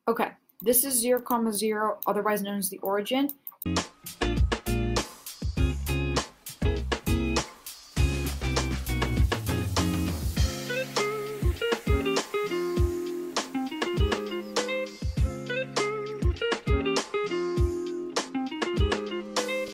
Okay, this is 0, 0, otherwise known as the origin.